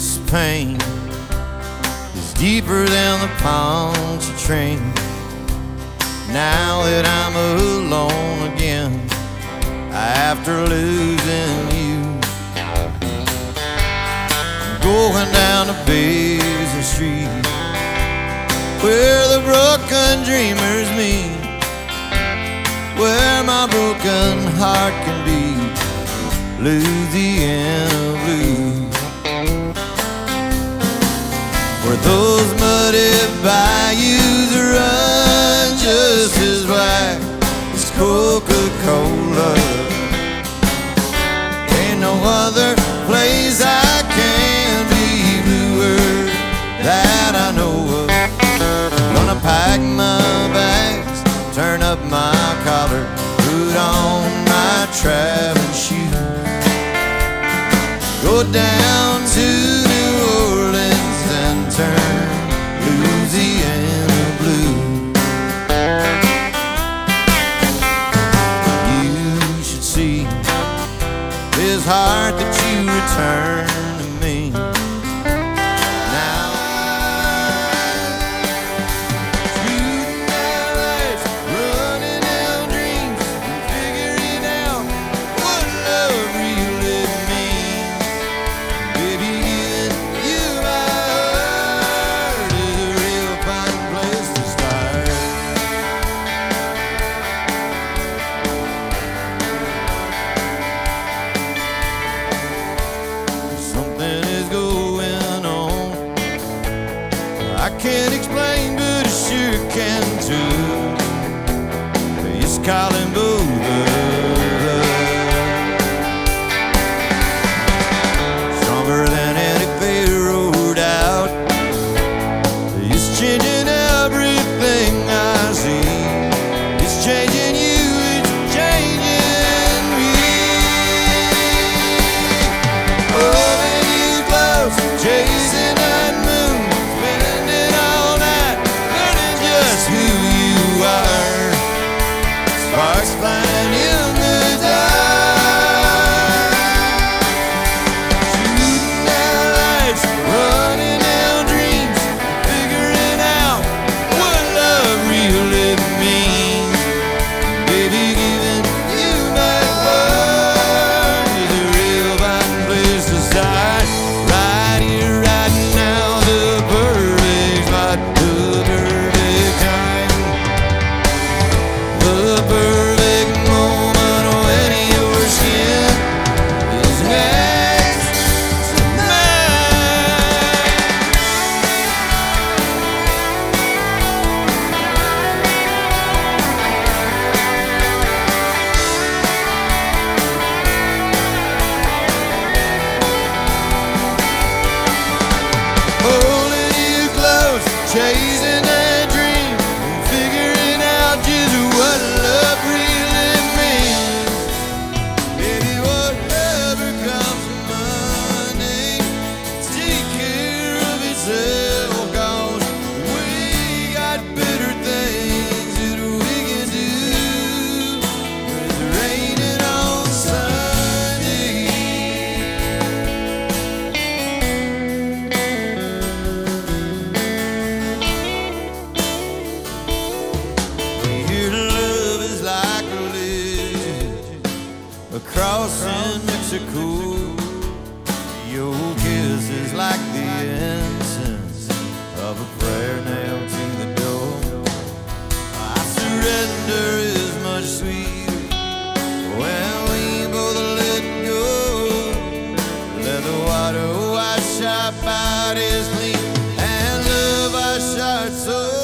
this pain is deeper than the Pontchartrain. Now that I'm alone again after losing you, I'm going down to Basin Street where the broken dreamers meet, where my broken heart can beat Louisiana blues, where those muddy bayous run just as black as Coca-Cola. Ain't no other place I can be bluer that I know of. Gonna pack my bags, turn up my collar, put on my traveling shoes, go down to New Orleans and turn Louisiana blue. You should see this heart that you return to me. Now shooting down lights, running down dreams, and figuring out what love really means. Baby, giving you my heart is a real fine place to start. Something is going on I can't explain, but it sure can too. It's calling both of us, stronger than any Pharaoh doubt. It's changing everything I see. It's changing you, it's changing me. Holding you close, chasing that moon, spending all night, learning just who you are. Sparks flying in the dark, shooting down lights, running down dreams, figuring out what love really means. Baby, giving you my heart is a real fine place to start. Right here, right now, the perfect spot, the perfect time, the perfect moment when your skin is next to mine. Holding you close, chasing that dream, and figuring out just what love really means. Baby, whatever comes Monday, take care of itself, 'cause we got better things that we can do when it's raining on Sunday. Your love is like a legend across in Mexico. Your kiss is like the incense of a prayer nailed to the door. I surrender is much sweeter when we both let go. Let the water wash our bodies clean and love our hearts so